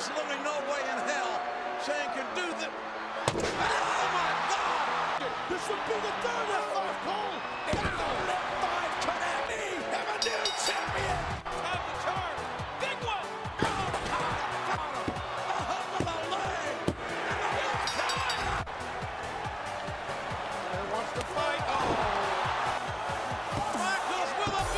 absolutely no way in hell Shane can do that. Oh my God! This would be the third F5, Cole. And the F5 connect. We have a new champion. Time to turn. Big one. Oh, God. Got him. A hook of the leg. And the heel time. There wants to fight. Oh. Michaels with a